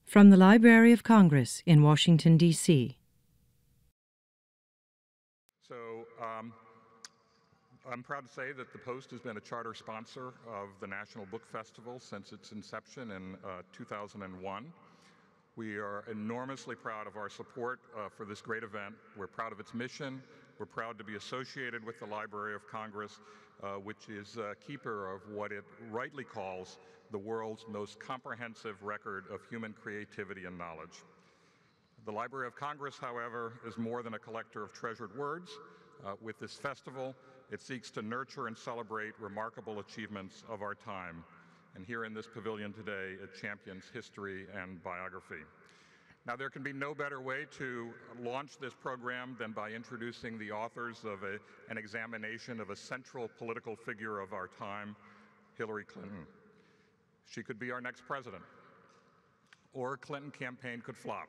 From the Library of Congress in Washington, D.C. So, I'm proud to say that the Post has been a charter sponsor of the National Book Festival since its inception in 2001. We are enormously proud of our support for this great event. We're proud of its mission. We're proud to be associated with the Library of Congress, which is a keeper of what it rightly calls the world's most comprehensive record of human creativity and knowledge. The Library of Congress, however, is more than a collector of treasured words. With this festival, it seeks to nurture and celebrate remarkable achievements of our time. And here in this pavilion today, it champions history and biography. Now, there can be no better way to launch this program than by introducing the authors of an examination of a central political figure of our time, Hillary Clinton. She could be our next president, or a Clinton campaign could flop.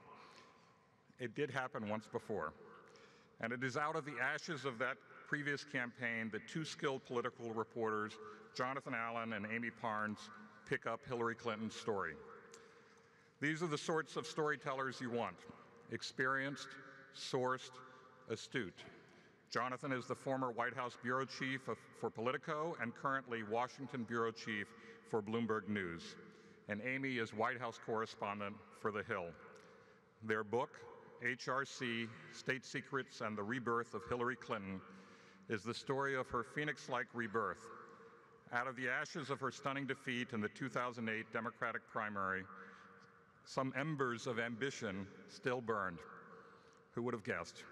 It did happen once before. And it is out of the ashes of that previous campaign that two skilled political reporters, Jonathan Allen and Amie Parnes, pick up Hillary Clinton's story. These are the sorts of storytellers you want: experienced, sourced, astute. Jonathan is the former White House bureau chief for Politico and currently Washington bureau chief for Bloomberg News. And Amie is White House correspondent for The Hill. Their book, HRC, State Secrets and the Rebirth of Hillary Clinton, is the story of her phoenix-like rebirth. Out of the ashes of her stunning defeat in the 2008 Democratic primary, some embers of ambition still burned. Who would have guessed?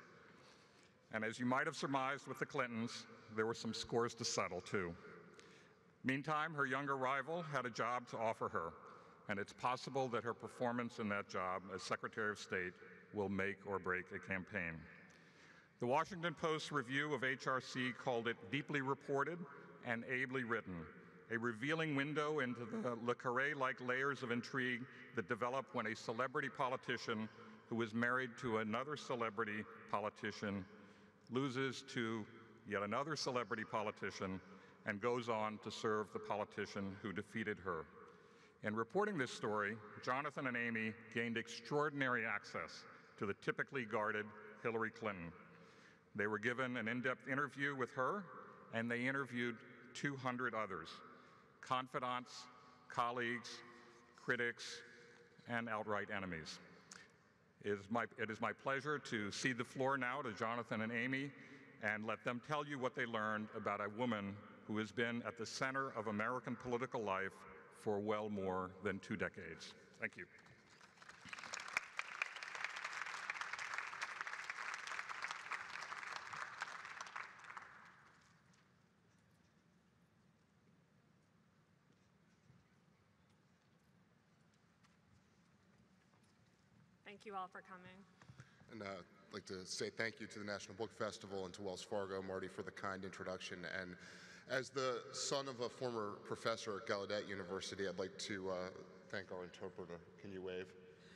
And as you might have surmised with the Clintons, there were some scores to settle too. Meantime, her younger rival had a job to offer her, and it's possible that her performance in that job as Secretary of State will make or break a campaign. The Washington Post's review of HRC called it deeply reported and ably written, a revealing window into the Le Carré-like layers of intrigue that develop when a celebrity politician who is married to another celebrity politician loses to yet another celebrity politician and goes on to serve the politician who defeated her. In reporting this story, Jonathan and Amie gained extraordinary access to the typically guarded Hillary Clinton. They were given an in-depth interview with her, and they interviewed 200 others: confidants, colleagues, critics, and outright enemies. It is my pleasure to cede the floor now to Jonathan and Amie and let them tell you what they learned about a woman who has been at the center of American political life for well more than 2 decades. Thank you. Thank you all for coming. And I'd like to say thank you to the National Book Festival and to Wells Fargo, Marty, for the kind introduction. And as the son of a former professor at Gallaudet University, I'd like to thank our interpreter. Can you wave?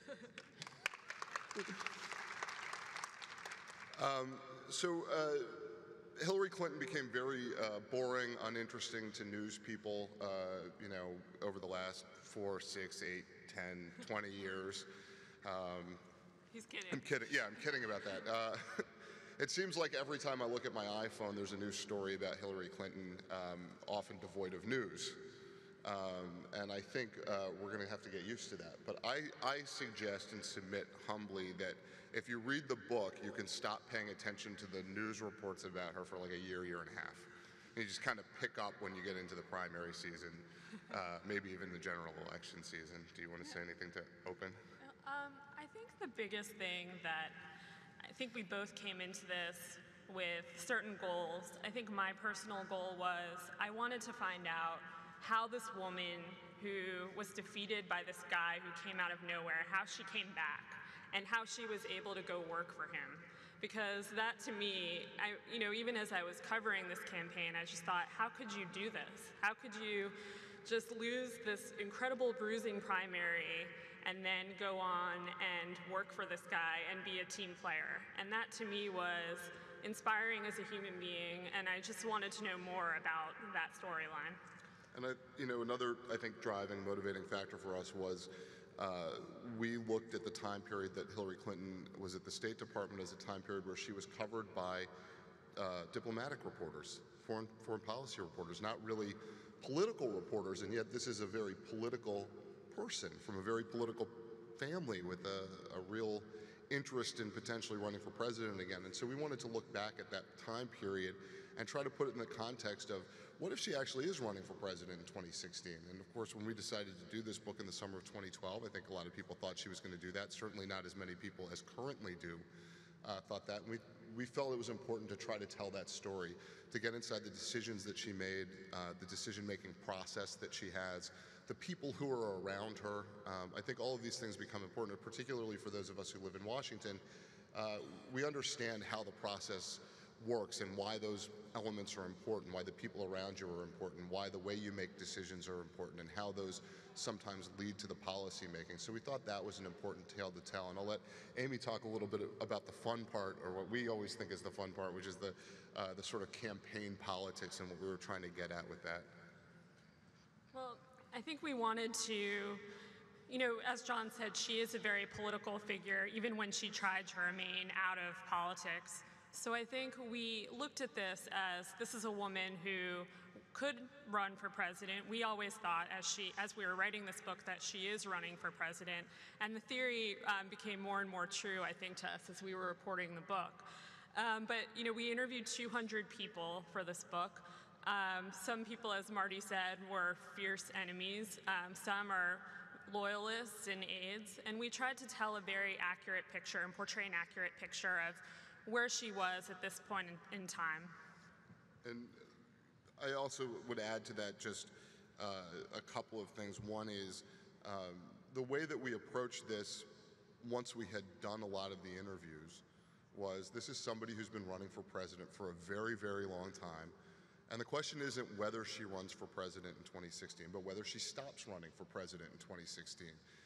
Hillary Clinton became very boring, uninteresting to news people, over the last 4, 6, 8, 10, 20 years. He's kidding. I'm kidding. Yeah, I'm kidding about that. It seems like every time I look at my iPhone, there's a new story about Hillary Clinton, often devoid of news. And I think we're going to have to get used to that. But I suggest and submit humbly that if you read the book, you can stop paying attention to the news reports about her for like a year, year and a half. And you just kind of pick up when you get into the primary season, maybe even the general election season. Do you want to say anything to open? I think the biggest thing that I think we both came into this with certain goals. I think my personal goal was I wanted to find out how this woman who was defeated by this guy who came out of nowhere, how she came back and how she was able to go work for him. Because that to me, even as I was covering this campaign, I just thought, how could you do this? How could you just lose this incredible bruising primary and then go on and work for this guy and be a team player? And that to me was inspiring as a human being, and I just wanted to know more about that storyline. And another, I think, driving, motivating factor for us was we looked at the time period that Hillary Clinton was at the State Department as a time period where she was covered by diplomatic reporters, foreign policy reporters, not really political reporters, and yet this is a very political person from a very political family with a real interest in potentially running for president again. And so we wanted to look back at that time period and try to put it in the context of what if she actually is running for president in 2016? And of course, when we decided to do this book in the summer of 2012, I think a lot of people thought she was going to do that. Certainly not as many people as currently do thought that. And we felt it was important to try to tell that story, to get inside the decisions that she made, the decision-making process that she has, the people who are around her. I think all of these things become important, particularly for those of us who live in Washington. We understand how the process works and why those elements are important, why the people around you are important, why the way you make decisions are important, and how those sometimes lead to the policy making. So we thought that was an important tale to tell. And I'll let Amie talk a little bit about the fun part, or what we always think is the fun part, which is the sort of campaign politics and what we were trying to get at with that. Well, I think we wanted to, you know, as John said, she is a very political figure, even when she tried to remain out of politics. So I think we looked at this is a woman who could run for president. We always thought, as we were writing this book, that she is running for president. And the theory became more and more true, I think, to us as we were reporting the book. But, you know, we interviewed 200 people for this book. Some people, as Marty said, were fierce enemies. Some are loyalists and aides. And we tried to tell a very accurate picture and portray an accurate picture of where she was at this point in time. And I also would add to that just a couple of things. One is the way that we approached this once we had done a lot of the interviews was, this is somebody who's been running for president for a very, very long time. And the question isn't whether she runs for president in 2016, but whether she stops running for president in 2016.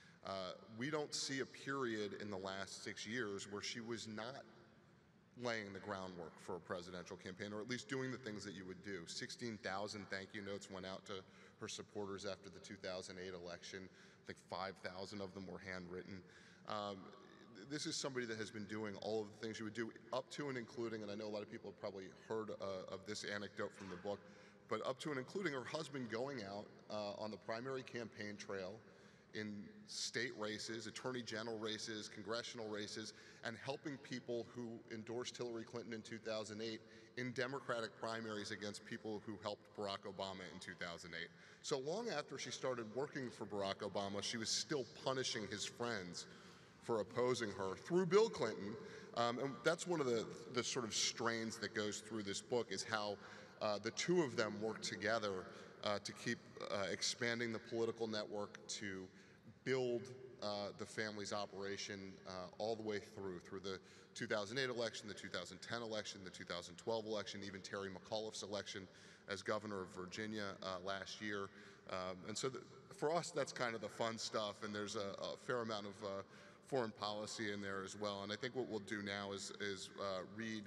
We don't see a period in the last 6 years where she was not laying the groundwork for a presidential campaign, or at least doing the things that you would do. 16,000 thank you notes went out to her supporters after the 2008 election. I think 5,000 of them were handwritten. This is somebody that has been doing all of the things you would do, up to and including, and I know a lot of people have probably heard of this anecdote from the book, but up to and including her husband going out on the primary campaign trail in state races, attorney general races, congressional races, and helping people who endorsed Hillary Clinton in 2008 in Democratic primaries against people who helped Barack Obama in 2008. So long after she started working for Barack Obama, she was still punishing his friends for opposing her through Bill Clinton. And that's one of the sort of strains that goes through this book, is how the two of them work together to keep expanding the political network, to build the family's operation all the way through the 2008 election, the 2010 election, the 2012 election, even Terry McAuliffe's election as governor of Virginia last year. And so for us, that's kind of the fun stuff, and there's a fair amount of foreign policy in there as well. And I think what we'll do now is read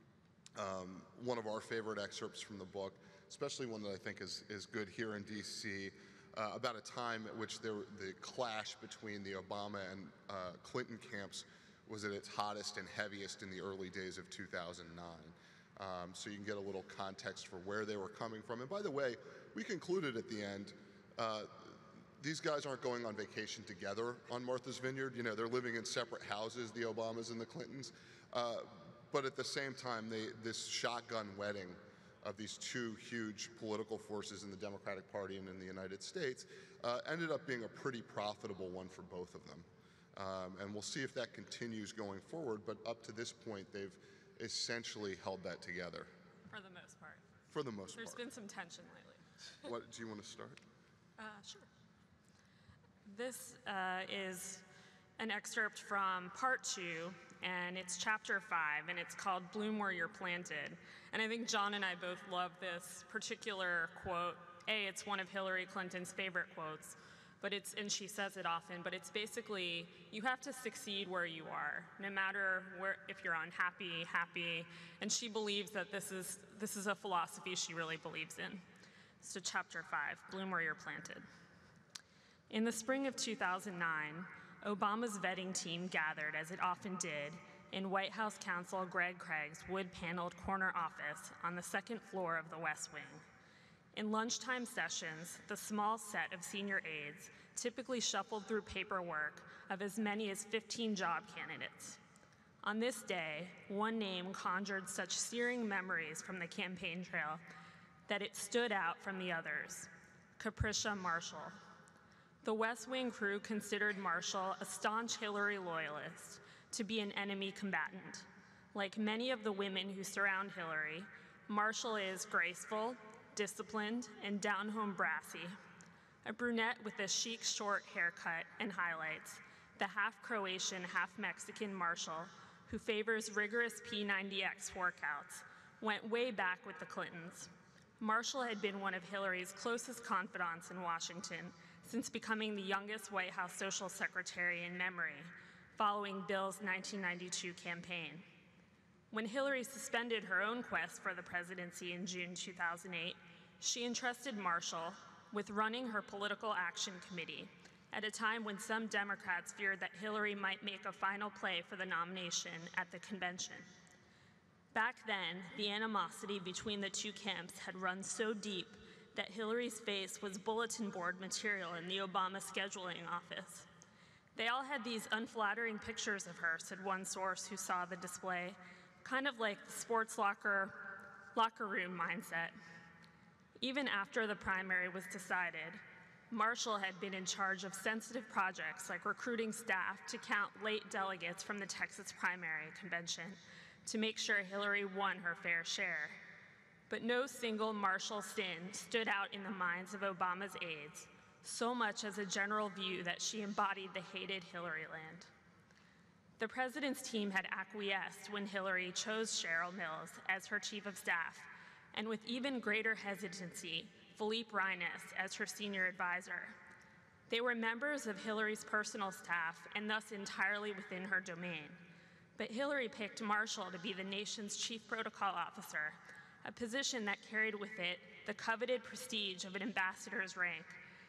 one of our favorite excerpts from the book, especially one that I think is good here in DC, about a time at which the clash between the Obama and Clinton camps was at its hottest and heaviest in the early days of 2009. So you can get a little context for where they were coming from. And by the way, we concluded at the end, these guys aren't going on vacation together on Martha's Vineyard. You know, they're living in separate houses, the Obamas and the Clintons. But at the same time, this shotgun wedding of these two huge political forces in the Democratic Party and in the United States ended up being a pretty profitable one for both of them. And we'll see if that continues going forward, but up to this point, they've essentially held that together. For the most part. For the most part. There's been some tension lately. What, do you want to start? Sure. This is an excerpt from part 2, and it's chapter 5, and it's called Bloom Where You're Planted. And I think John and I both love this particular quote. It's one of Hillary Clinton's favorite quotes, and she says it often, but it's basically, you have to succeed where you are, no matter if you're unhappy, happy, and she believes that this is a philosophy she really believes in. So chapter 5, Bloom Where You're Planted. In the spring of 2009, Obama's vetting team gathered, as it often did, in White House counsel Greg Craig's wood-paneled corner office on the second floor of the West Wing. In lunchtime sessions, the small set of senior aides typically shuffled through paperwork of as many as 15 job candidates. On this day, one name conjured such searing memories from the campaign trail that it stood out from the others: Capricia Marshall. The West Wing crew considered Marshall a staunch Hillary loyalist, to be an enemy combatant. Like many of the women who surround Hillary, Marshall is graceful, disciplined, and down-home brassy. A brunette with a chic short haircut and highlights, the half-Croatian, half-Mexican Marshall, who favors rigorous P90X workouts, went way back with the Clintons. Marshall had been one of Hillary's closest confidants in Washington since becoming the youngest White House social secretary in memory, following Bill's 1992 campaign. When Hillary suspended her own quest for the presidency in June 2008, she entrusted Marshall with running her political action committee at a time when some Democrats feared that Hillary might make a final play for the nomination at the convention. Back then, the animosity between the two camps had run so deep that Hillary's face was bulletin board material in the Obama scheduling office. They all had these unflattering pictures of her, said one source who saw the display, kind of like the sports locker room mindset. Even after the primary was decided, Marshall had been in charge of sensitive projects like recruiting staff to count late delegates from the Texas primary convention to make sure Hillary won her fair share. But no single Marshall sin stood out in the minds of Obama's aides, so much as a general view that she embodied the hated Hillaryland. The president's team had acquiesced when Hillary chose Cheryl Mills as her chief of staff, and with even greater hesitancy, Philippe Reines as her senior advisor. They were members of Hillary's personal staff and thus entirely within her domain. But Hillary picked Marshall to be the nation's chief protocol officer, a position that carried with it the coveted prestige of an ambassador's rank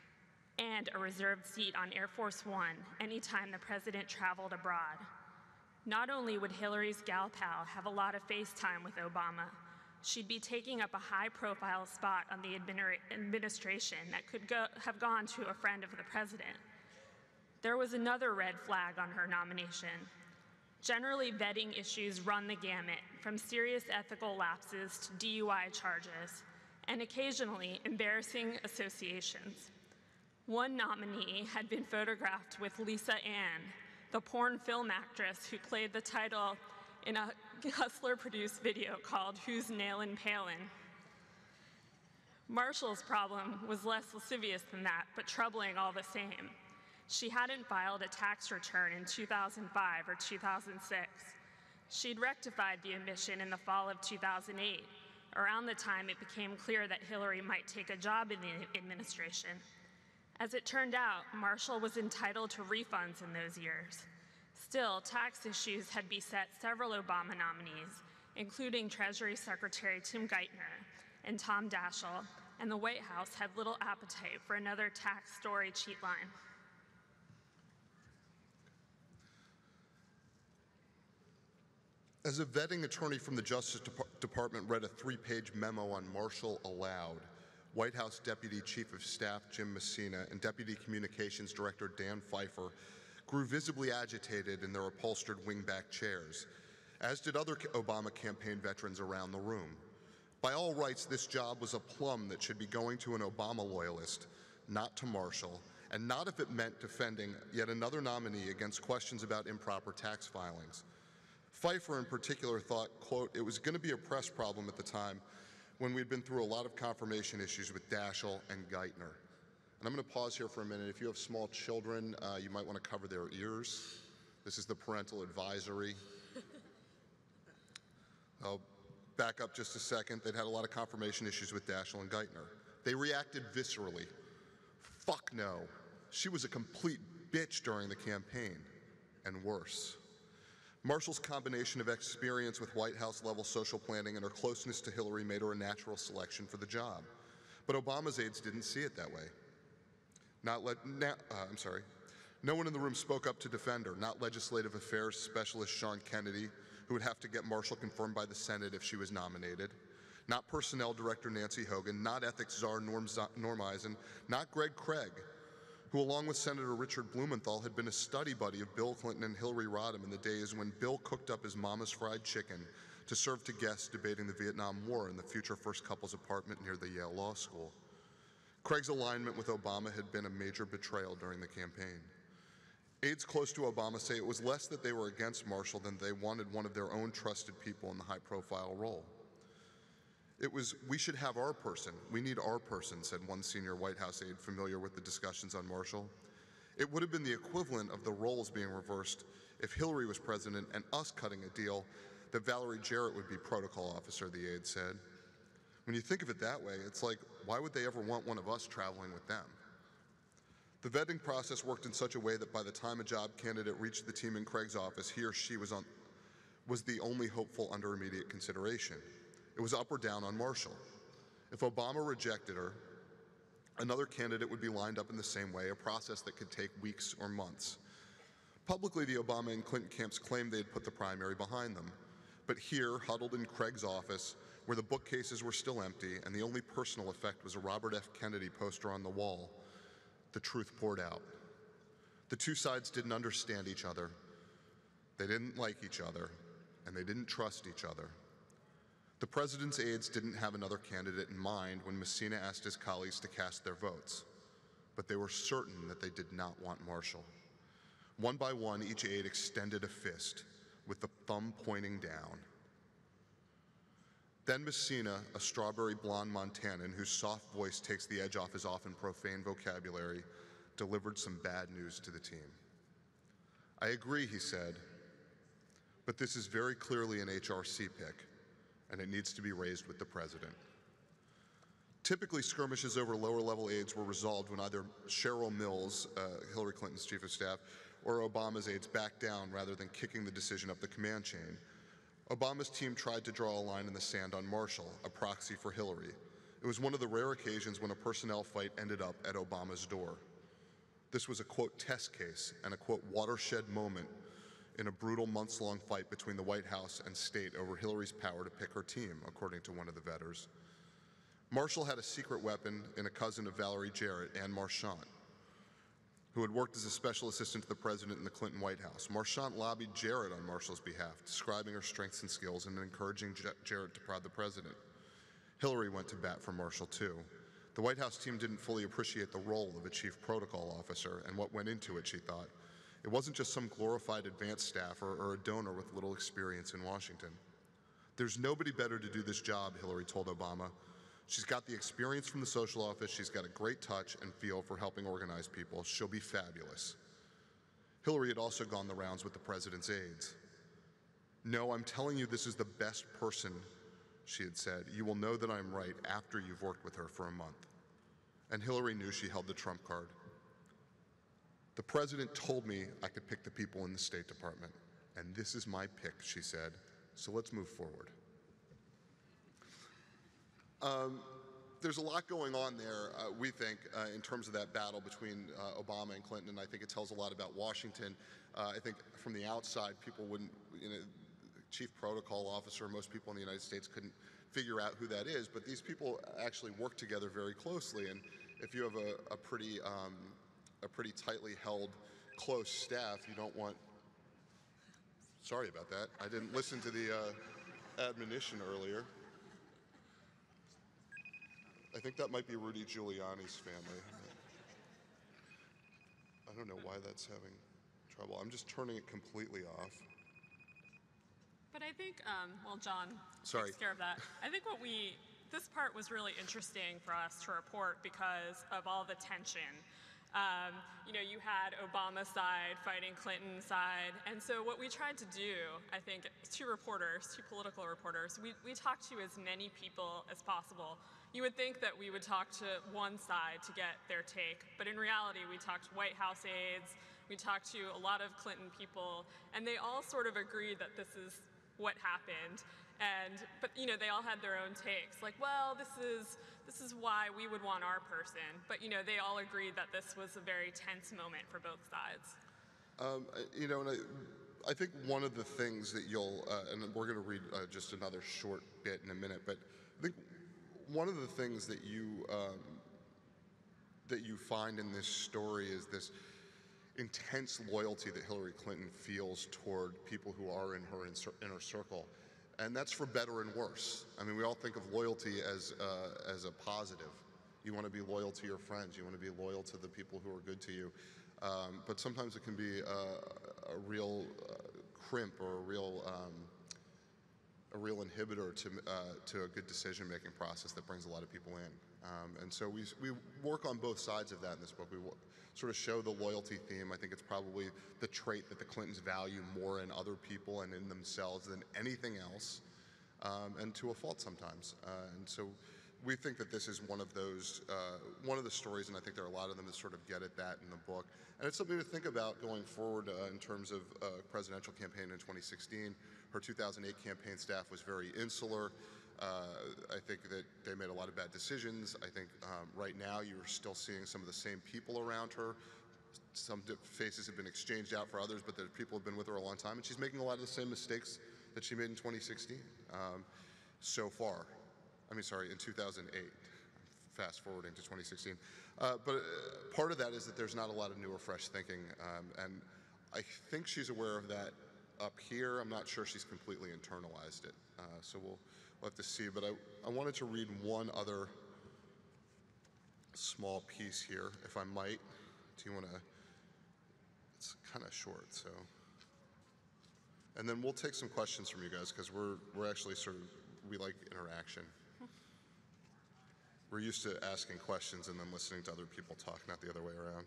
and a reserved seat on Air Force One anytime the president traveled abroad. Not only would Hillary's gal pal have a lot of face time with Obama, she'd be taking up a high-profile spot on the administration that could have gone to a friend of the president. There was another red flag on her nomination. Generally, vetting issues run the gamut, from serious ethical lapses to DUI charges, and occasionally embarrassing associations. One nominee had been photographed with Lisa Ann, the porn film actress who played the title in a Hustler-produced video called Who's Nailin' Palin? Marshall's problem was less lascivious than that, but troubling all the same. She hadn't filed a tax return in 2005 or 2006. She'd rectified the omission in the fall of 2008, around the time it became clear that Hillary might take a job in the administration. As it turned out, Marshall was entitled to refunds in those years. Still, tax issues had beset several Obama nominees, including Treasury Secretary Tim Geithner and Tom Daschle, and the White House had little appetite for another tax story cheat line. As a vetting attorney from the Justice Department read a 3-page memo on Marshall aloud, White House Deputy Chief of Staff Jim Messina and Deputy Communications Director Dan Pfeiffer grew visibly agitated in their upholstered wingback chairs, as did other Obama campaign veterans around the room. By all rights, this job was a plum that should be going to an Obama loyalist, not to Marshall, and not if it meant defending yet another nominee against questions about improper tax filings. Pfeiffer in particular thought, quote, it was going to be a press problem at the time when we'd been through a lot of confirmation issues with Daschle and Geithner. And I'm going to pause here for a minute. If you have small children, you might want to cover their ears. This is the parental advisory. I'll back up just a second. They'd had a lot of confirmation issues with Daschle and Geithner. They reacted viscerally. Fuck no. She was a complete bitch during the campaign, and worse. Marshall's combination of experience with White House-level social planning and her closeness to Hillary made her a natural selection for the job. But Obama's aides didn't see it that way. No one in the room spoke up to defend her, not legislative affairs specialist Sean Kennedy, who would have to get Marshall confirmed by the Senate if she was nominated, not personnel director Nancy Hogan, not ethics czar Norm Eisen, not Greg Craig, who along with Senator Richard Blumenthal had been a study buddy of Bill Clinton and Hillary Rodham in the days when Bill cooked up his mama's fried chicken to serve to guests debating the Vietnam War in the future first couple's apartment near the Yale Law School. Craig's alignment with Obama had been a major betrayal during the campaign. Aides close to Obama say it was less that they were against Marshall than they wanted one of their own trusted people in the high-profile role. It was, we should have our person. We need our person, said one senior White House aide familiar with the discussions on Marshall. It would have been the equivalent of the roles being reversed if Hillary was president and us cutting a deal that Valerie Jarrett would be protocol officer, the aide said. When you think of it that way, it's like, why would they ever want one of us traveling with them? The vetting process worked in such a way that by the time a job candidate reached the team in Craig's office, he or she was the only hopeful under immediate consideration. It was up or down on Marshall. If Obama rejected her, another candidate would be lined up in the same way, a process that could take weeks or months. Publicly, the Obama and Clinton camps claimed they had put the primary behind them. But here, huddled in Craig's office, where the bookcases were still empty and the only personal effect was a Robert F. Kennedy poster on the wall, the truth poured out. The two sides didn't understand each other, they didn't like each other, and they didn't trust each other. The president's aides didn't have another candidate in mind when Messina asked his colleagues to cast their votes, but they were certain that they did not want Marshall. One by one, each aide extended a fist with the thumb pointing down. Then Messina, a strawberry blonde Montanan whose soft voice takes the edge off his often profane vocabulary, delivered some bad news to the team. I agree, he said, but this is very clearly an HRC pick, and it needs to be raised with the president. Typically, skirmishes over lower-level aides were resolved when either Cheryl Mills, Hillary Clinton's chief of staff, or Obama's aides backed down rather than kicking the decision up the command chain. Obama's team tried to draw a line in the sand on Marshall, a proxy for Hillary. It was one of the rare occasions when a personnel fight ended up at Obama's door. This was a, quote, test case and a, quote, watershed moment in a brutal months-long fight between the White House and state over Hillary's power to pick her team, according to one of the vetters. Marshall had a secret weapon in a cousin of Valerie Jarrett, Anne Marchant, who had worked as a special assistant to the president in the Clinton White House. Marchant lobbied Jarrett on Marshall's behalf, describing her strengths and skills and encouraging Jarrett to prod the president. Hillary went to bat for Marshall, too. The White House team didn't fully appreciate the role of a chief protocol officer and what went into it, she thought. It wasn't just some glorified advanced staffer or a donor with little experience in Washington. There's nobody better to do this job, Hillary told Obama. She's got the experience from the social office, she's got a great touch and feel for helping organize people. She'll be fabulous. Hillary had also gone the rounds with the president's aides. No, I'm telling you this is the best person, she had said. You will know that I'm right after you've worked with her for a month. And Hillary knew she held the trump card. The president told me I could pick the people in the State Department, and this is my pick, she said, so let's move forward. There's a lot going on there, we think, in terms of that battle between Obama and Clinton, and I think it tells a lot about Washington. I think from the outside, people wouldn't, chief protocol officer, most people in the United States couldn't figure out who that is, but these people actually work together very closely, and if you have a pretty tightly held, close staff, you don't want, sorry about that, I didn't listen to the admonition earlier. I think that might be Rudy Giuliani's family. I don't know why that's having trouble. I'm just turning it completely off. But I think, well, John takes care of that. I think this part was really interesting for us to report because of all the tension. You had Obama's side fighting Clinton's side, and so what we tried to do, I think, two political reporters, we talked to as many people as possible. You would think that we would talk to one side to get their take, but in reality, we talked to White House aides, we talked to a lot of Clinton people, and they all sort of agreed that this is what happened. But you know, they all had their own takes. Like, well, this is why we would want our person. But you know, they all agreed that this was a very tense moment for both sides. You know, and I think one of the things that you'll, and we're going to read just another short bit in a minute, but I think one of the things that you find in this story is this intense loyalty that Hillary Clinton feels toward people who are in her inner circle. And that's for better and worse. I mean, we all think of loyalty as a positive. You want to be loyal to your friends. You want to be loyal to the people who are good to you. But sometimes it can be a real crimp or a real inhibitor to a good decision-making process that brings a lot of people in. And so we work on both sides of that in this book. We sort of show the loyalty theme. I think it's probably the trait that the Clintons value more in other people and in themselves than anything else, and to a fault sometimes. And so we think that this is one of those, one of the stories, and I think there are a lot of them that sort of get at that in the book. And it's something to think about going forward in terms of presidential campaign in 2016. Her 2008 campaign staff was very insular. I think that they made a lot of bad decisions. I think right now you're still seeing some of the same people around her. Some faces have been exchanged out for others, but the people have been with her a long time, and she's making a lot of the same mistakes that she made in 2016 so far. I mean, sorry, in 2008, fast forwarding to 2016. But part of that is that there's not a lot of new or fresh thinking, and I think she's aware of that up here. I'm not sure she's completely internalized it, so we'll have to see. But I wanted to read one other small piece here, if I might. Do you want to? It's kind of short, so. And then we'll take some questions from you guys, because we're actually we like interaction. We're used to asking questions and then listening to other people talk, not the other way around.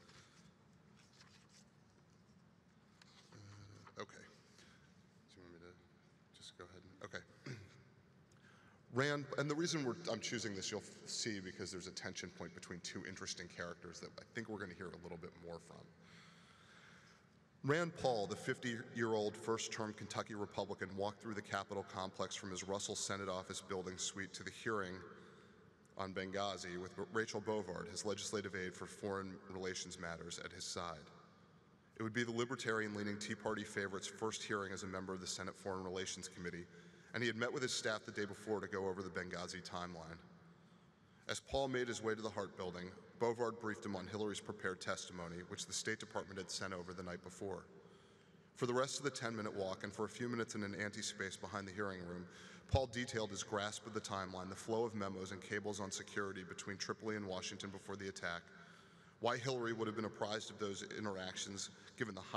Okay. Do you want me to just go ahead? Okay. Rand, and the reason I'm choosing this, you'll see, because there's a tension point between two interesting characters that I think we're going to hear a little bit more from. Rand Paul, the 50-year-old first-term Kentucky Republican, walked through the Capitol complex from his Russell Senate Office building suite to the hearing on Benghazi with Rachel Bovard, his legislative aide for foreign relations matters, at his side. It would be the libertarian-leaning Tea Party favorite's first hearing as a member of the Senate Foreign Relations Committee, and he had met with his staff the day before to go over the Benghazi timeline. As Paul made his way to the Hart Building, Bovard briefed him on Hillary's prepared testimony, which the State Department had sent over the night before. For the rest of the 10-minute walk and for a few minutes in an empty space behind the hearing room, Paul detailed his grasp of the timeline, the flow of memos and cables on security between Tripoli and Washington before the attack, why Hillary would have been apprised of those interactions given the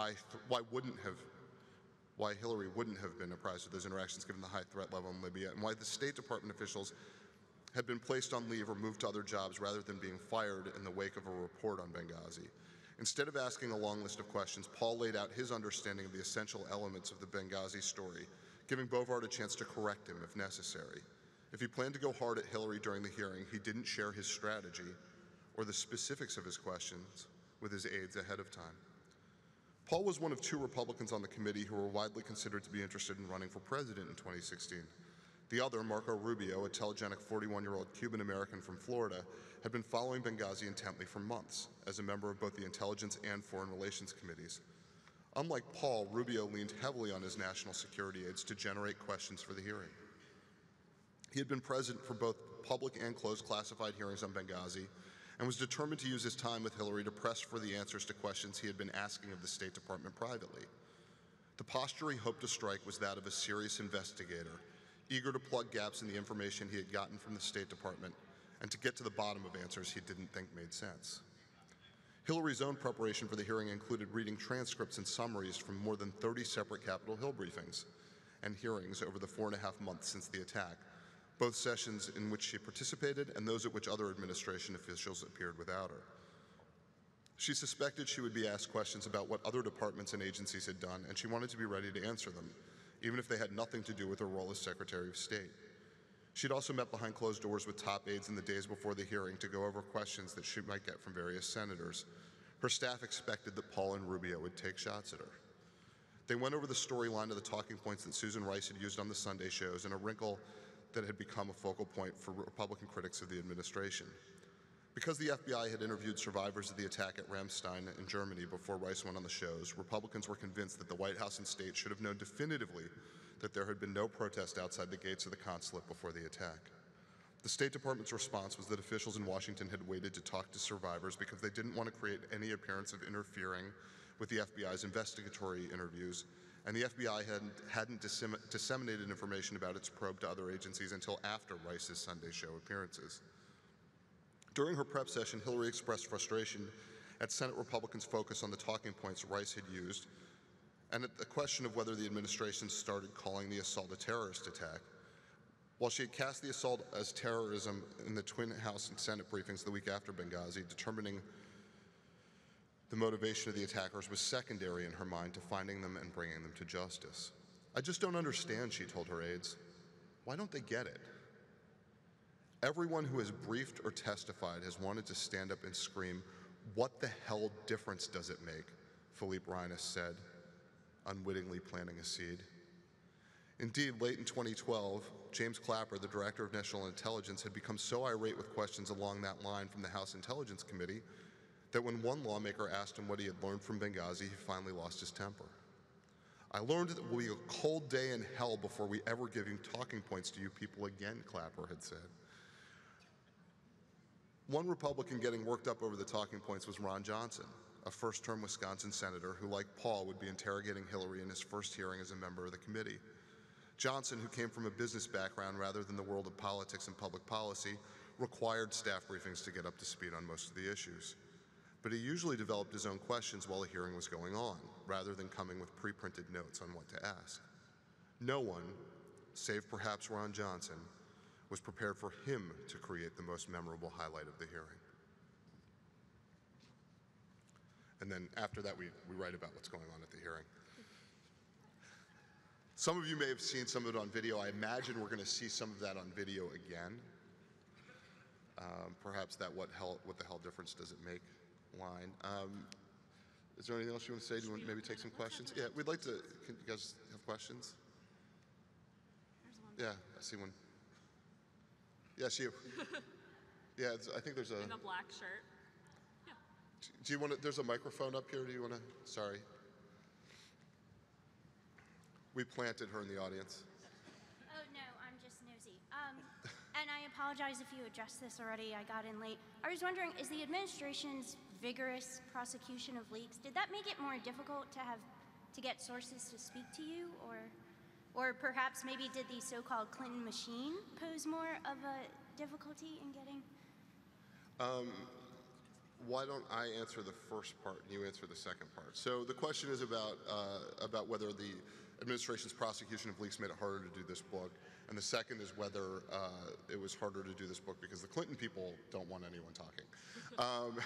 why Hillary wouldn't have been apprised of those interactions given the high threat level in Libya, and why the State Department officials had been placed on leave or moved to other jobs rather than being fired in the wake of a report on Benghazi. Instead of asking a long list of questions, Paul laid out his understanding of the essential elements of the Benghazi story, giving Bovard a chance to correct him if necessary. If he planned to go hard at Hillary during the hearing, he didn't share his strategy or the specifics of his questions with his aides ahead of time. Paul was one of two Republicans on the committee who were widely considered to be interested in running for president in 2016. The other, Marco Rubio, a telegenic 41-year-old Cuban-American from Florida, had been following Benghazi intently for months as a member of both the Intelligence and Foreign Relations Committees. Unlike Paul, Rubio leaned heavily on his national security aides to generate questions for the hearing. He had been present for both public and closed classified hearings on Benghazi and was determined to use his time with Hillary to press for the answers to questions he had been asking of the State Department privately. The posture he hoped to strike was that of a serious investigator, eager to plug gaps in the information he had gotten from the State Department and to get to the bottom of answers he didn't think made sense. Hillary's own preparation for the hearing included reading transcripts and summaries from more than 30 separate Capitol Hill briefings and hearings over the 4.5 months since the attack, both sessions in which she participated and those at which other administration officials appeared without her. She suspected she would be asked questions about what other departments and agencies had done, and she wanted to be ready to answer them, even if they had nothing to do with her role as Secretary of State. She'd also met behind closed doors with top aides in the days before the hearing to go over questions that she might get from various senators. Her staff expected that Paul and Rubio would take shots at her. They went over the storyline of the talking points that Susan Rice had used on the Sunday shows and a wrinkle that had become a focal point for Republican critics of the administration. Because the FBI had interviewed survivors of the attack at Ramstein in Germany before Rice went on the shows, Republicans were convinced that the White House and state should have known definitively that there had been no protest outside the gates of the consulate before the attack. The State Department's response was that officials in Washington had waited to talk to survivors because they didn't want to create any appearance of interfering with the FBI's investigatory interviews, and the FBI hadn't disseminated information about its probe to other agencies until after Rice's Sunday show appearances. During her prep session, Hillary expressed frustration at Senate Republicans' focus on the talking points Rice had used and at the question of whether the administration started calling the assault a terrorist attack. While she had cast the assault as terrorism in the Twin House and Senate briefings the week after Benghazi, determining the motivation of the attackers was secondary in her mind to finding them and bringing them to justice. "I just don't understand," she told her aides. "Why don't they get it? Everyone who has briefed or testified has wanted to stand up and scream, 'What the hell difference does it make?'" Philippe Reines said, unwittingly planting a seed. Indeed, late in 2012, James Clapper, the Director of National Intelligence, had become so irate with questions along that line from the House Intelligence Committee that when one lawmaker asked him what he had learned from Benghazi, he finally lost his temper. "I learned that it will be a cold day in hell before we ever give you talking points to you people again," Clapper had said. One Republican getting worked up over the talking points was Ron Johnson, a first-term Wisconsin senator who, like Paul, would be interrogating Hillary in his first hearing as a member of the committee. Johnson, who came from a business background rather than the world of politics and public policy, required staff briefings to get up to speed on most of the issues. But he usually developed his own questions while the hearing was going on, rather than coming with pre-printed notes on what to ask. No one, save perhaps Ron Johnson, was prepared for him to create the most memorable highlight of the hearing. And then after that, we write about what's going on at the hearing. Some of you may have seen some of it on video. I imagine we're going to see some of that on video again. Perhaps that what the hell difference does it make line. Is there anything else you want to say? Do you want to maybe take some questions? Yeah, we'd like to. Can you guys have questions? Yeah, I see one. Yes, you. Yeah, I think there's a. In a black shirt. Yeah. Do you want to? There's a microphone up here. Do you want to? Sorry. We planted her in the audience. Oh no, I'm just nosy. And I apologize if you addressed this already. I got in late. I was wondering, is the administration's vigorous prosecution of leaks, did that make it more difficult to get sources to speak to you, or perhaps maybe did the so-called Clinton machine pose more of a difficulty in getting? Why don't I answer the first part and you answer the second part? So the question is about whether the administration's prosecution of leaks made it harder to do this book, and the second is whether it was harder to do this book because the Clinton people don't want anyone talking.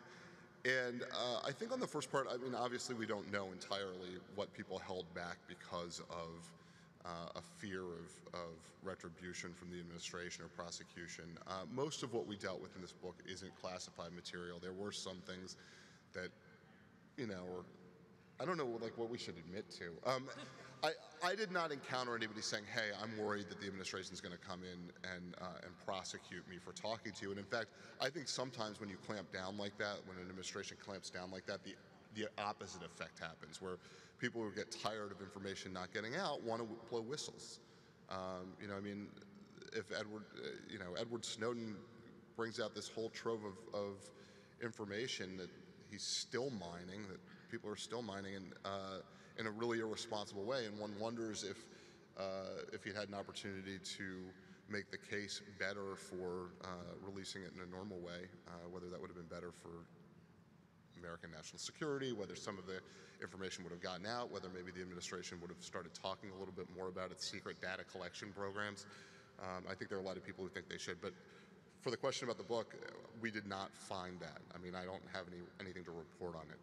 I think on the first part, I mean, obviously we don't know entirely what people held back because of a fear of retribution from the administration or prosecution. Most of what we dealt with in this book isn't classified material. There were some things that, you know, or I don't know, like what we should admit to. I did not encounter anybody saying, "Hey, I'm worried that the administration is going to come in and prosecute me for talking to you." And in fact, I think sometimes when you clamp down like that, when an administration clamps down like that, the opposite effect happens, where people who get tired of information not getting out want to blow whistles. You know, I mean, if Edward Snowden brings out this whole trove of information that he's still mining, that people are still mining in a really irresponsible way, and one wonders if he'd had an opportunity to make the case better for releasing it in a normal way, whether that would have been better for American national security, whether some of the information would have gotten out, whether maybe the administration would have started talking a little bit more about its secret data collection programs. I think there are a lot of people who think they should, but for the question about the book, we did not find that. I mean, I don't have anything to report on it.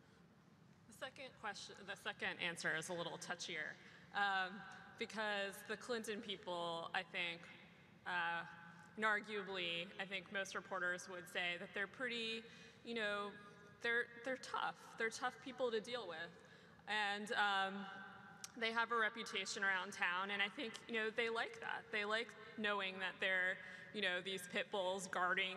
The second answer is a little touchier, because the Clinton people, I think, and arguably, I think most reporters would say that they're pretty, you know, they're tough. They're tough people to deal with. And they have a reputation around town, and I think, they like that. They like knowing that they're, these pit bulls guarding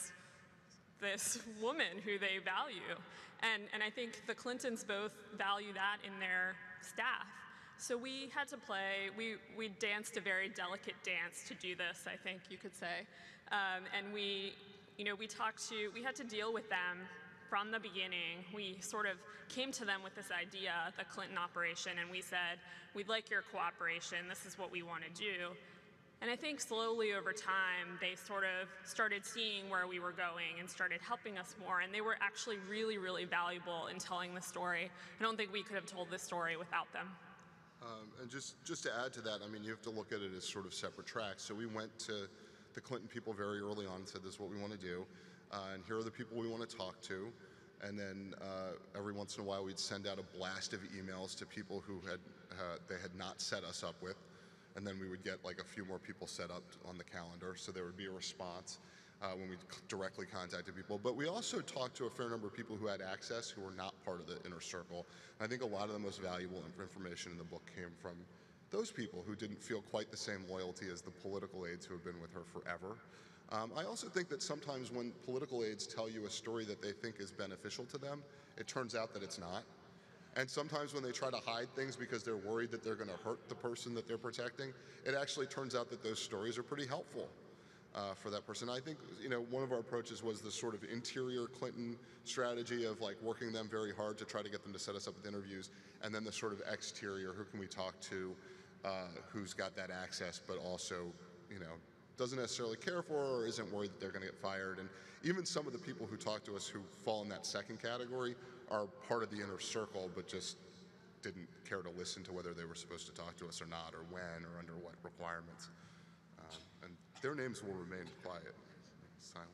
this woman who they value. And I think the Clintons both value that in their staff. So we had to play, we danced a very delicate dance to do this, I think you could say. And we had to deal with them from the beginning. We sort of came to them with this idea, the Clinton operation, and we said, we'd like your cooperation, this is what we want to do. And I think slowly over time, they sort of started seeing where we were going and started helping us more, and they were actually really, really valuable in telling the story. I don't think we could have told this story without them. And just to add to that, I mean, you have to look at it as sort of separate tracks. So we went to the Clinton people very early on and said, this is what we want to do, and here are the people we want to talk to. And then every once in a while, we'd send out a blast of emails to people who they had not set us up with. And then we would get like a few more people set up on the calendar, so there would be a response when we directly contacted people. But we also talked to a fair number of people who had access who were not part of the inner circle. I think a lot of the most valuable information in the book came from those people who didn't feel quite the same loyalty as the political aides who have been with her forever. I also think that sometimes when political aides tell you a story that they think is beneficial to them, it turns out that it's not. And sometimes when they try to hide things because they're worried that they're going to hurt the person that they're protecting, it actually turns out that those stories are pretty helpful for that person. I think, one of our approaches was this sort of interior Clinton strategy of like working them very hard to try to get them to set us up with interviews, and then the sort of exterior, who can we talk to, who's got that access, but also, doesn't necessarily care for or isn't worried that they're going to get fired. And even some of the people who talk to us who fall in that second category are part of the inner circle, but just didn't care to listen to whether they were supposed to talk to us or not, or when, or under what requirements. And their names will remain quiet, silent.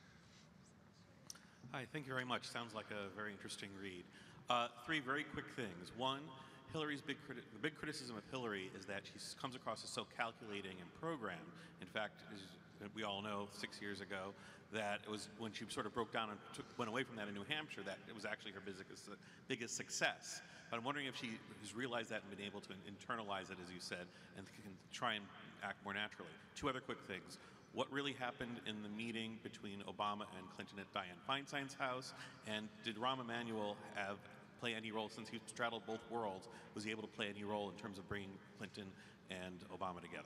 Hi, thank you very much. Sounds like a very interesting read. Three very quick things. One, Hillary's the big criticism of Hillary is that she comes across as so calculating and programmed. In fact, as we all know, 6 years ago, that it was when she sort of broke down and went away from that in New Hampshire, that it was actually her biggest success. But I'm wondering if she has realized that and been able to internalize it, as you said, and can try and act more naturally. Two other quick things. What really happened in the meeting between Obama and Clinton at Dianne Feinstein's house? And did Rahm Emanuel play any role, since he straddled both worlds? Was he able to play any role in terms of bringing Clinton and Obama together?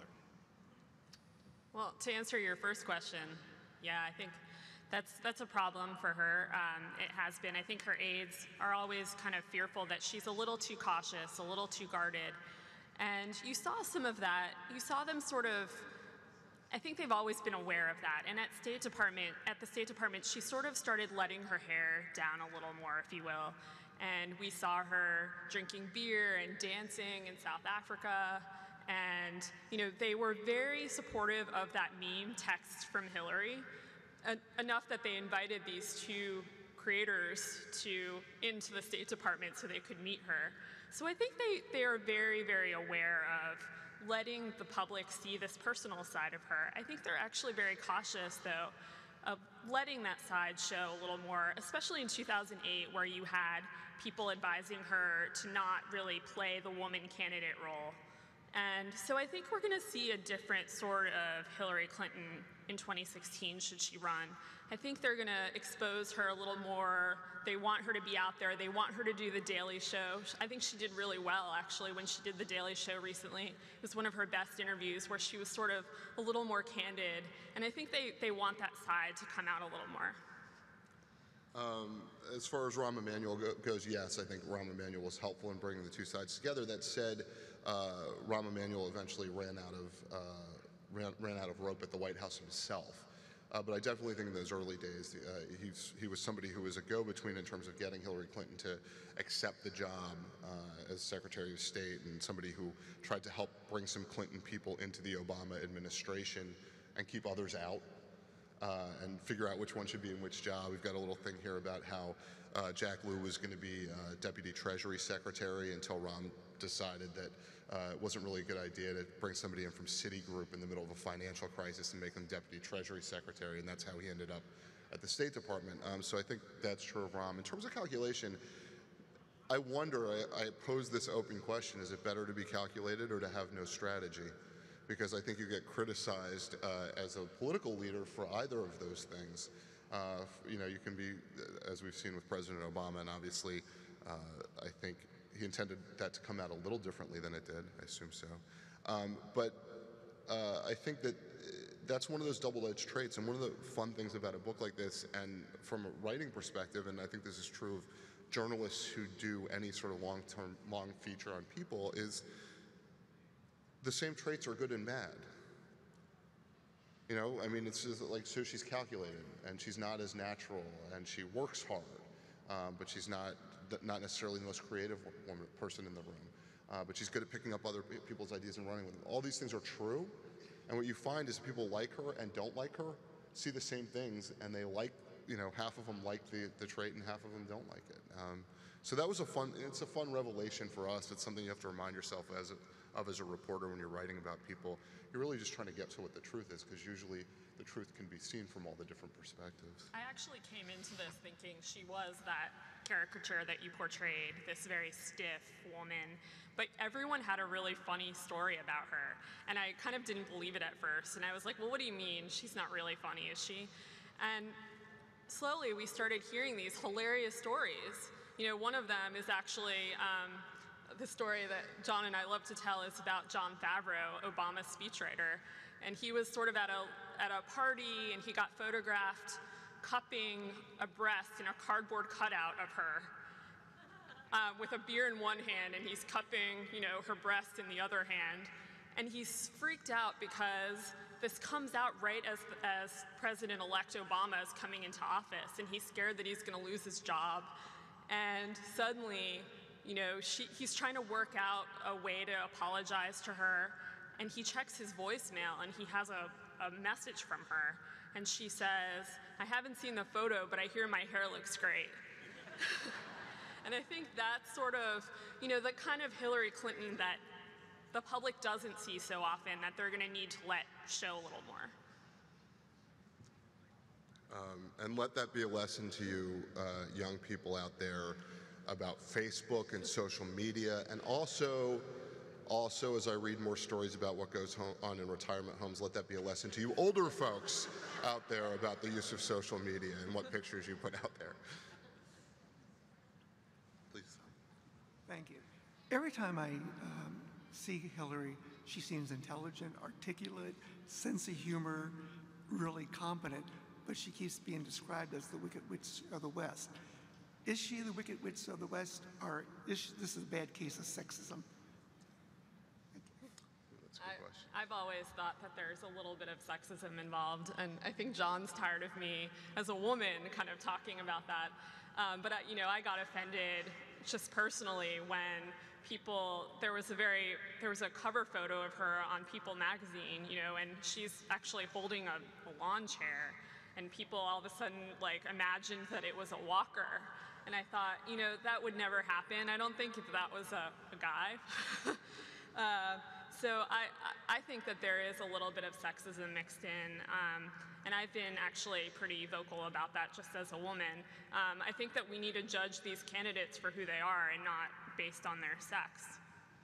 Well, to answer your first question, yeah, I think that's a problem for her. It has been. I think her aides are always kind of fearful that she's a little too cautious, a little too guarded. And you saw some of that. You saw them sort of, I think they've always been aware of that. And at the State Department, she sort of started letting her hair down a little more, if you will. And we saw her drinking beer and dancing in South Africa. And, they were very supportive of that meme text from Hillary, enough that they invited these two creators into the State Department so they could meet her. So I think they are very, very aware of letting the public see this personal side of her. I think they're actually very cautious, though, of letting that side show a little more, especially in 2008, where you had people advising her to not really play the woman candidate role. And so I think we're going to see a different sort of Hillary Clinton in 2016 should she run. I think they're going to expose her a little more. They want her to be out there. They want her to do the Daily Show. I think she did really well, actually, when she did the Daily Show recently. It was one of her best interviews where she was sort of a little more candid. And I think they want that side to come out a little more. As far as Rahm Emanuel goes, yes, I think Rahm Emanuel was helpful in bringing the two sides together. That said, Rahm Emanuel eventually ran out of rope at the White House himself. But I definitely think in those early days, he was somebody who was a go-between in terms of getting Hillary Clinton to accept the job as Secretary of State, and somebody who tried to help bring some Clinton people into the Obama administration and keep others out. And figure out which one should be in which job. We've got a little thing here about how Jack Lew was going to be Deputy Treasury Secretary until Rahm decided that it wasn't really a good idea to bring somebody in from Citigroup in the middle of a financial crisis and make them Deputy Treasury Secretary, and that's how he ended up at the State Department. So I think that's true of Rahm. In terms of calculation, I wonder, I pose this open question, is it better to be calculated or to have no strategy? Because I think you get criticized as a political leader for either of those things. You know, you can be, as we've seen with President Obama, and obviously I think he intended that to come out a little differently than it did, I assume so. But I think that that's one of those double-edged traits, and one of the fun things about a book like this, and from a writing perspective, and I think this is true of journalists who do any sort of long feature on people, is the same traits are good and bad. You know, I mean, it's just like, so she's calculated, and she's not as natural, and she works hard, but she's not necessarily the most creative person in the room, but she's good at picking up other people's ideas and running with them. All these things are true, and what you find is people like her and don't like her see the same things, and they like, you know, half of them like the trait and half of them don't like it. So that was it's a fun revelation for us. It's something you have to remind yourself as a reporter when you're writing about people. You're really just trying to get to what the truth is, because usually the truth can be seen from all the different perspectives. I actually came into this thinking she was that caricature that you portrayed, this very stiff woman, but everyone had a really funny story about her, and I kind of didn't believe it at first, and I was like, well, what do you mean? She's not really funny, is she? And slowly we started hearing these hilarious stories. You know, one of them is actually the story that John and I love to tell is about John Favreau, Obama's speechwriter. And he was sort of at a party, and he got photographed cupping a breast in a cardboard cutout of her with a beer in one hand, and he's cupping, you know, her breast in the other hand. And he's freaked out because this comes out right as President-elect Obama is coming into office, and he's scared that he's going to lose his job. And suddenly, you know, he's trying to work out a way to apologize to her, and he checks his voicemail, and he has a message from her, and she says, I haven't seen the photo, but I hear my hair looks great. And I think that's sort of, you know, the kind of Hillary Clinton that the public doesn't see so often, that they're going to need to let show a little more. And let that be a lesson to you young people out there about Facebook and social media, and also as I read more stories about what goes on in retirement homes, let that be a lesson to you older folks out there about the use of social media and what pictures you put out there. Please. Thank you. Every time I see Hillary, she seems intelligent, articulate, sense of humor, really competent, but she keeps being described as the Wicked Witch of the West. Is she the Wicked Witch of the West, or this is a bad case of sexism? That's a good question. I've always thought that there's a little bit of sexism involved, and I think John's tired of me as a woman kind of talking about that. But you know, I got offended just personally when there was a cover photo of her on People magazine, you know, and she's actually holding a lawn chair, and people all of a sudden like imagined that it was a walker. And I thought, you know, that would never happen. I don't think if that was a guy. So I think that there is a little bit of sexism mixed in, and I've been actually pretty vocal about that just as a woman. I think that we need to judge these candidates for who they are and not based on their sex.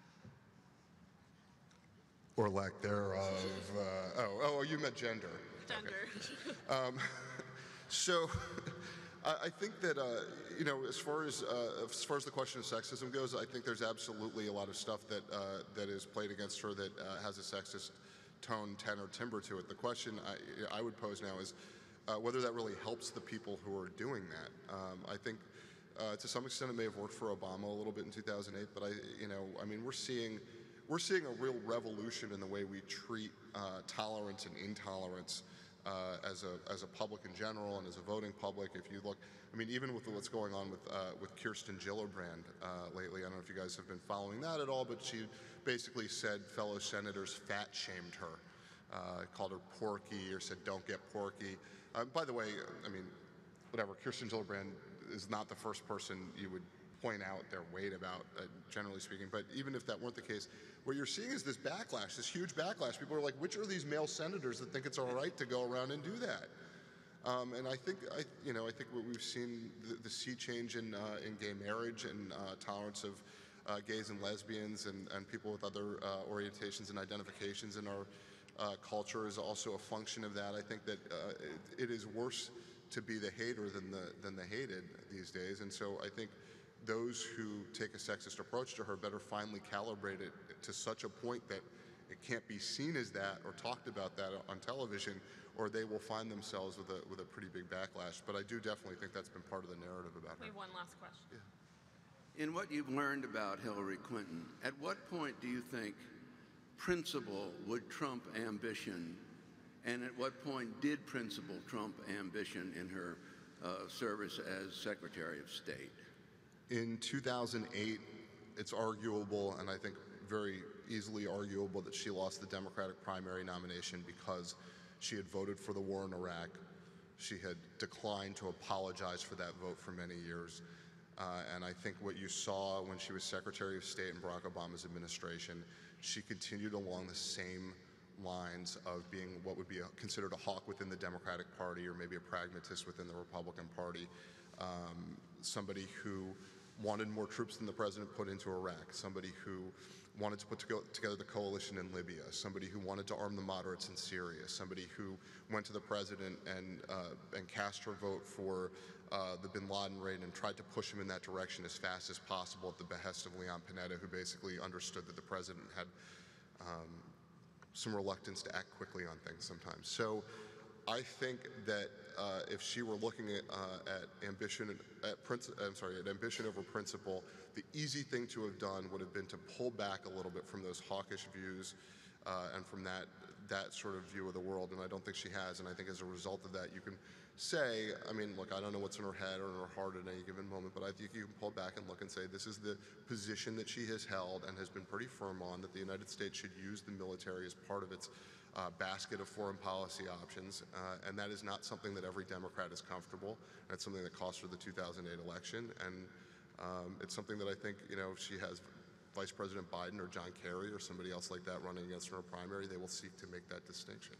Or lack thereof. You meant gender. Gender. Okay. So I think that, you know, as far as the question of sexism goes, I think there's absolutely a lot of stuff that is played against her that has a sexist tone, tenor, timbre to it. The question I would pose now is whether that really helps the people who are doing that. I think to some extent it may have worked for Obama a little bit in 2008, but I mean, we're seeing a real revolution in the way we treat tolerance and intolerance as a public in general and as a voting public. If you look, I mean, even with what's going on with Kirsten Gillibrand lately, I don't know if you guys have been following that at all, but she basically said fellow senators fat-shamed her, called her porky, or said don't get porky. By the way, I mean, whatever, Kirsten Gillibrand is not the first person you would point out their weight about, generally speaking, but even if that weren't the case, what you're seeing is this backlash, this huge backlash. People are like, which are these male senators that think it's all right to go around and do that? And I think what we've seen, the sea change in gay marriage and tolerance of gays and lesbians and people with other orientations and identifications in our culture is also a function of that. I think that it is worse to be the hater than the hated these days, and so I think those who take a sexist approach to her better finally calibrate it to such a point that it can't be seen as that or talked about that on television, or they will find themselves with a pretty big backlash. But I do definitely think that's been part of the narrative about her. We have one last question. Yeah. In what you've learned about Hillary Clinton, at what point do you think principle would trump ambition, and at what point did principle trump ambition in her service as Secretary of State? In 2008, it's arguable, and I think very easily arguable, that she lost the Democratic primary nomination because she had voted for the war in Iraq. She had declined to apologize for that vote for many years. And I think what you saw when she was Secretary of State in Barack Obama's administration, she continued along the same lines of being what would be considered a hawk within the Democratic Party, or maybe a pragmatist within the Republican Party. Somebody who wanted more troops than the president put into Iraq, somebody who wanted to put together the coalition in Libya, somebody who wanted to arm the moderates in Syria, somebody who went to the president and cast her vote for the bin Laden raid and tried to push him in that direction as fast as possible at the behest of Leon Panetta, who basically understood that the president had some reluctance to act quickly on things sometimes. So I think that if she were looking at ambition over principle, the easy thing to have done would have been to pull back a little bit from those hawkish views and from that sort of view of the world, and I don't think she has. And I think as a result of that, you can say, I mean, look, I don't know what's in her head or in her heart at any given moment, but I think you can pull back and look and say this is the position that she has held and has been pretty firm on, that the United States should use the military as part of its basket of foreign policy options, and that is not something that every Democrat is comfortable. That's something that cost her the 2008 election, and it's something that I think, if she has Vice President Biden or John Kerry or somebody else like that running against her in a primary, they will seek to make that distinction.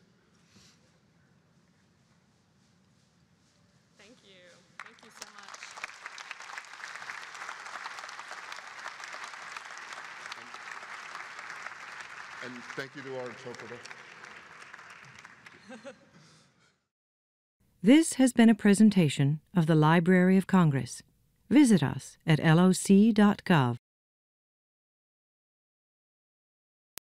Thank you. Thank you so much. And thank you to our interpreter. This has been a presentation of the Library of Congress. Visit us at loc.gov.